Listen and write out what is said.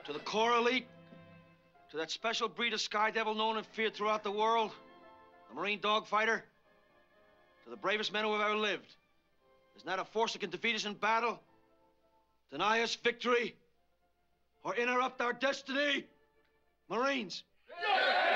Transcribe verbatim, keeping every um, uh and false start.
To the core elite, to that special breed of sky devil known and feared throughout the world, the Marine dogfighter, to the bravest men who have ever lived. There's not a force that can defeat us in battle, deny us victory, or interrupt our destiny. Marines. Yeah!